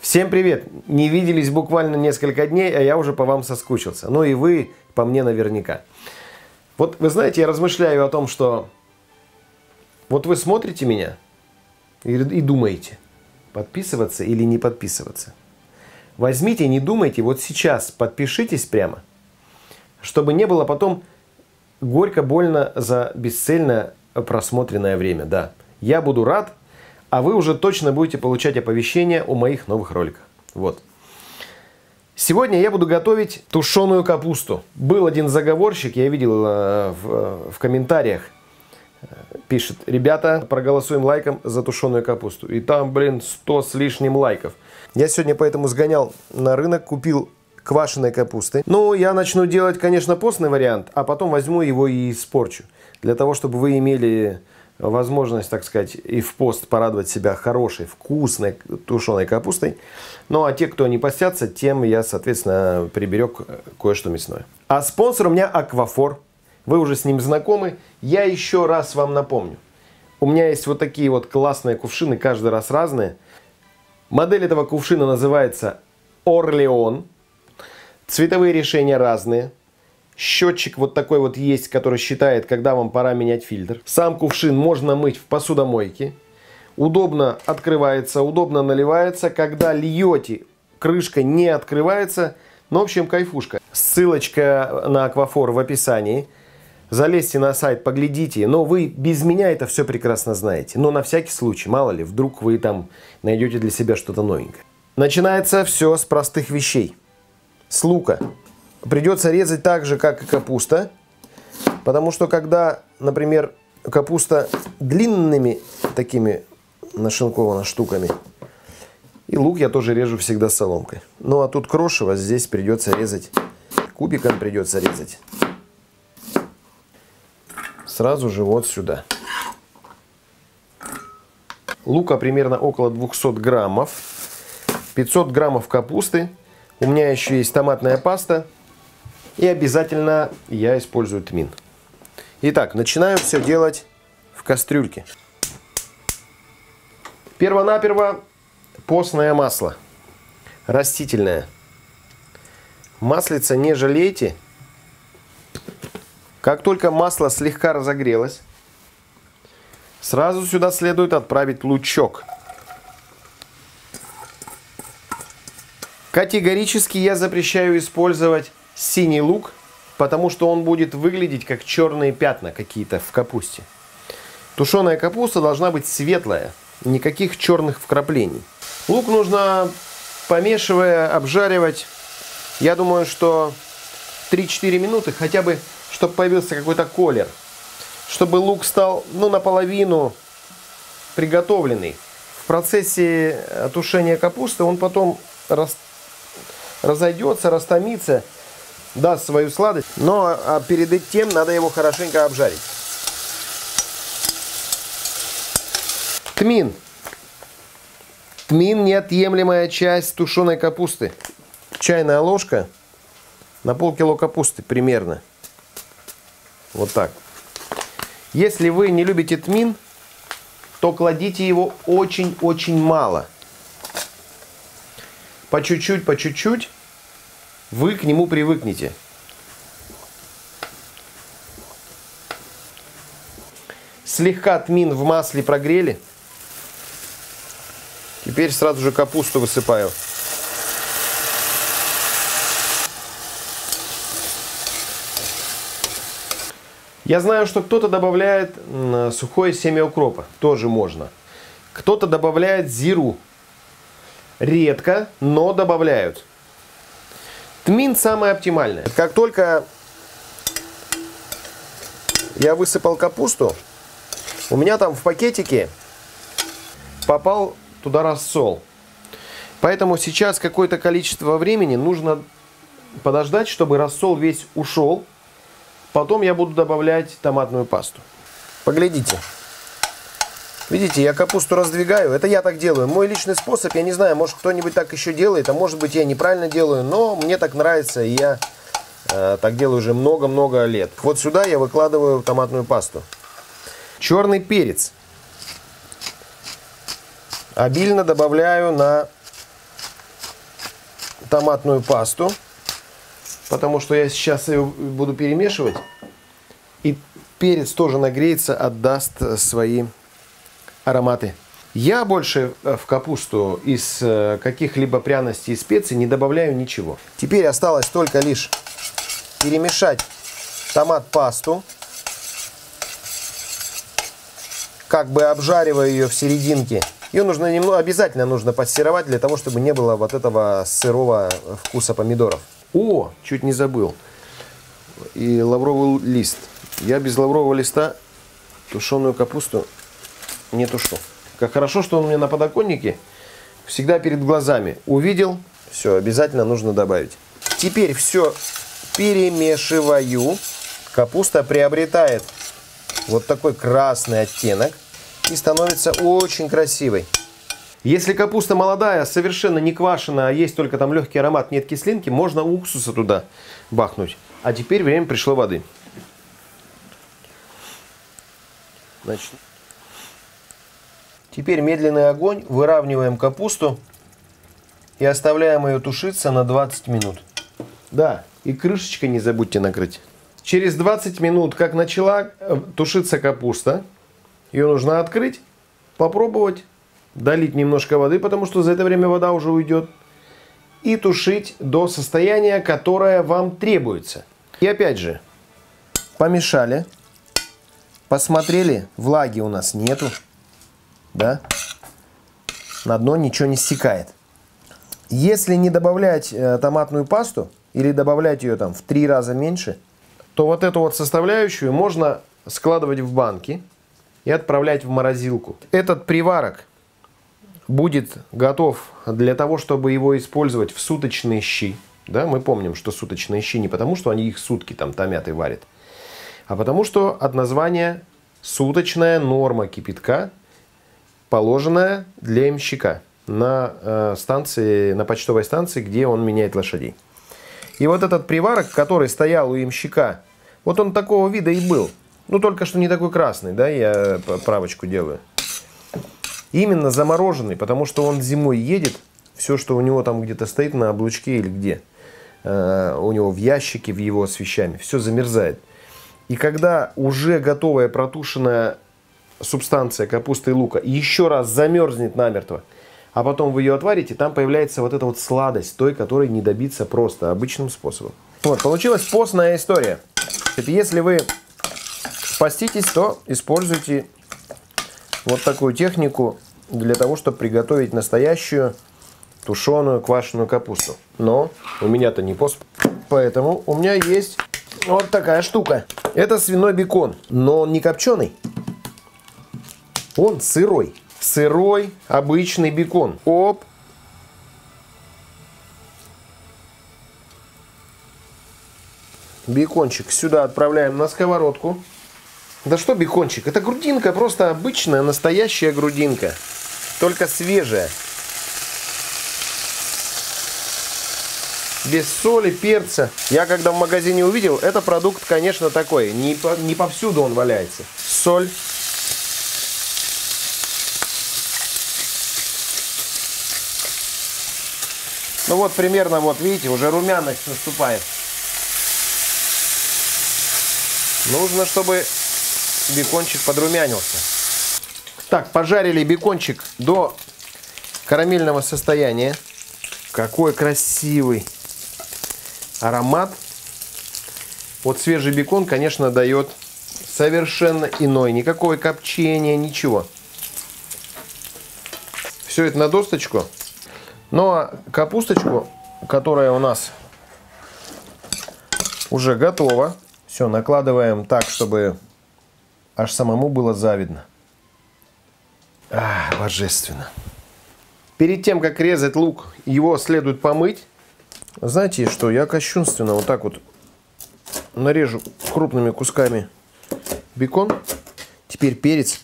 Всем привет! Не виделись буквально несколько дней, а я уже по вам соскучился. Ну и вы по мне наверняка. Вот вы знаете, я размышляю о том, что вот вы смотрите меня и думаете, подписываться или не подписываться. Возьмите, не думайте, вот сейчас подпишитесь прямо, чтобы не было потом горько, больно за бесцельно просмотренное время. Да, я буду рад, а вы уже точно будете получать оповещения о моих новых роликах. Вот. Сегодня я буду готовить тушеную капусту. Был один заговорщик, я видел в комментариях, пишет: ребята, проголосуем лайком за тушеную капусту. И там, 100 с лишним лайков. Я сегодня поэтому сгонял на рынок, купил квашеной капусты. Ну, я начну делать, конечно, постный вариант, а потом возьму его и испорчу. Для того, чтобы вы имели возможность, так сказать, и в пост порадовать себя хорошей, вкусной тушеной капустой. Ну, а те, кто не постятся, тем я, соответственно, приберег кое-что мясное. А спонсор у меня Аквафор. Вы уже с ним знакомы. Я еще раз вам напомню. У меня есть вот такие вот классные кувшины, каждый раз разные. Модель этого кувшина называется Орлеон. Цветовые решения разные. Счетчик вот такой вот есть, который считает, когда вам пора менять фильтр. Сам кувшин можно мыть в посудомойке. Удобно открывается, удобно наливается. Когда льете, крышка не открывается. Ну, в общем, кайфушка. Ссылочка на Аквафор в описании. Залезьте на сайт, поглядите. Но вы без меня это все прекрасно знаете. Но на всякий случай, мало ли, вдруг вы там найдете для себя что-то новенькое. Начинается все с простых вещей. С лука. Придется резать так же, как и капуста. Потому что когда, например, капуста длинными такими нашинкована штуками, и лук я тоже режу всегда соломкой. Ну а тут крошево, здесь придется резать, кубиком придется резать. Сразу же вот сюда. Лука примерно около 200 граммов. 500 граммов капусты. У меня еще есть томатная паста. И обязательно я использую тмин. Итак, начинаю все делать в кастрюльке. Первонаперво постное масло. Растительное. Маслица не жалейте. Как только масло слегка разогрелось, сразу сюда следует отправить лучок. Категорически я запрещаю использовать синий лук, потому что он будет выглядеть как черные пятна какие-то в капусте. Тушеная капуста должна быть светлая, никаких черных вкраплений. Лук нужно, помешивая, обжаривать, я думаю, что 3-4 минуты, хотя бы, чтобы появился какой-то колер. Чтобы лук стал, ну, наполовину приготовленный. В процессе тушения капусты он потом разойдется, растомится, даст свою сладость. Но перед тем надо его хорошенько обжарить. Тмин. Тмин — неотъемлемая часть тушеной капусты. Чайная ложка на полкило капусты примерно. Вот так. Если вы не любите тмин, то кладите его очень-очень мало. По чуть-чуть, по чуть-чуть вы к нему привыкнете. Слегка тмин в масле прогрели. Теперь сразу же капусту высыпаю. Я знаю, что кто-то добавляет сухое семя укропа. Тоже можно. Кто-то добавляет зиру. Редко, но добавляют. Тмин самое оптимальное. Как только я высыпал капусту, у меня там в пакетике попал туда рассол. Поэтому сейчас какое-то количество времени нужно подождать, чтобы рассол весь ушел. Потом я буду добавлять томатную пасту. Поглядите. Видите, я капусту раздвигаю. Это я так делаю. Мой личный способ, я не знаю, может кто-нибудь так еще делает, а может быть я неправильно делаю, но мне так нравится, и я так делаю уже много-много лет. Вот сюда я выкладываю томатную пасту. Черный перец. Обильно добавляю на томатную пасту, потому что я сейчас ее буду перемешивать. И перец тоже нагреется, отдаст свои ароматы. Я больше в капусту из каких-либо пряностей и специй не добавляю ничего. Теперь осталось только лишь перемешать томат-пасту, как бы обжаривая ее в серединке. Ее нужно обязательно нужно пассеровать для того, чтобы не было вот этого сырого вкуса помидоров. О, чуть не забыл. И лавровый лист. Я без лаврового листа тушеную капусту не тушу. Как хорошо, что он у меня на подоконнике, всегда перед глазами. Увидел, все, обязательно нужно добавить. Теперь все перемешиваю. Капуста приобретает вот такой красный оттенок и становится очень красивой. Если капуста молодая, совершенно не квашеная, а есть только там легкий аромат, нет кислинки, можно уксуса туда бахнуть. А теперь время пришло воды. Значит, теперь медленный огонь, выравниваем капусту и оставляем ее тушиться на 20 минут. Да, и крышечкой не забудьте накрыть. Через 20 минут, как начала тушиться капуста, ее нужно открыть, попробовать, долить немножко воды, потому что за это время вода уже уйдет, и тушить до состояния, которое вам требуется. И опять же, помешали, посмотрели, влаги у нас нету, да? На дно ничего не стекает. Если не добавлять томатную пасту или добавлять ее там в 3 раза меньше, то вот эту вот составляющую можно складывать в банки и отправлять в морозилку. Этот приварок будет готов для того, чтобы его использовать в суточные щи. Да, мы помним, что суточные щи не потому, что они их сутки там томят и варят, а потому что от названия суточная норма кипятка, положенная для ямщика на станции, на почтовой станции, где он меняет лошадей. И вот этот приварок, который стоял у ямщика, вот он такого вида и был. Ну, только что не такой красный, да, я правочку делаю. Именно замороженный, потому что он зимой едет, все, что у него там где-то стоит на облучке или где, у него в ящике, в его с вещами, все замерзает. И когда уже готовая протушенная субстанция капусты и лука еще раз замерзнет намертво, а потом вы ее отварите, там появляется вот эта вот сладость, той, которой не добиться просто обычным способом. Вот, получилась постная история. Если вы поститесь, то используйте вот такую технику для того, чтобы приготовить настоящую тушеную квашеную капусту. Но у меня-то не пост, поэтому у меня есть вот такая штука. Это свиной бекон, но он не копченый, он сырой. Сырой обычный бекон. Оп. Бекончик сюда отправляем на сковородку. Да что бекончик? Это грудинка, просто обычная, настоящая грудинка. Только свежая. Без соли, перца. Я когда в магазине увидел, это продукт, конечно, такой. Не повсюду он валяется. Соль. Ну вот примерно, вот видите, уже румяность наступает. Нужно, чтобы бекончик подрумянился. Так, пожарили бекончик до карамельного состояния. Какой красивый аромат. Вот свежий бекон, конечно, дает совершенно иной. Никакого копчения, ничего. Все это на досточку. Ну а капусточку, которая у нас уже готова, все, накладываем так, чтобы аж самому было завидно. Божественно. Перед тем, как резать лук, его следует помыть. Знаете что, я кощунственно вот так вот нарежу крупными кусками бекон. Теперь перец.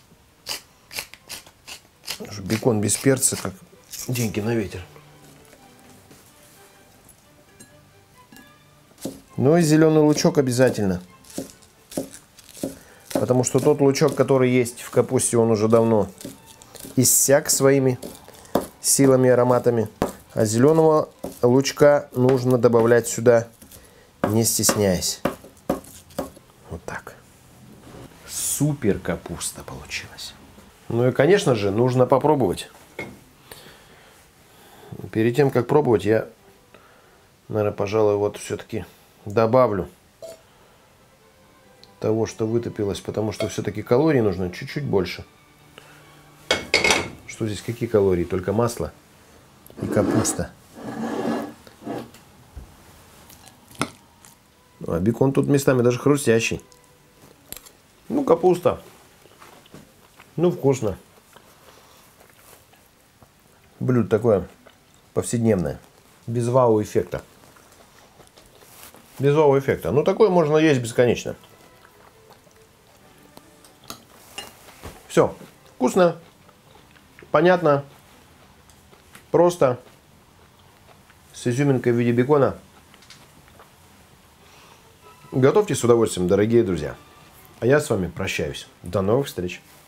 Бекон без перца, как деньги на ветер. Ну и зеленый лучок обязательно. Потому что тот лучок, который есть в капусте, он уже давно иссяк своими силами, ароматами. А зеленого лучка нужно добавлять сюда, не стесняясь. Вот так. Супер капуста получилась. Ну и, конечно же, нужно попробовать. Перед тем, как пробовать, я, наверное, пожалуй, вот все-таки добавлю того, что вытопилось, потому что все-таки калорий нужно чуть-чуть больше. Что здесь, какие калории? Только масло и капуста. А бекон тут местами даже хрустящий. Ну, капуста. Ну, вкусно. Блюдо такое повседневное. Без вау-эффекта. Без вау-эффекта. Ну, такое можно есть бесконечно. Все. Вкусно. Понятно. Просто. С изюминкой в виде бекона. Готовьте с удовольствием, дорогие друзья. А я с вами прощаюсь. До новых встреч.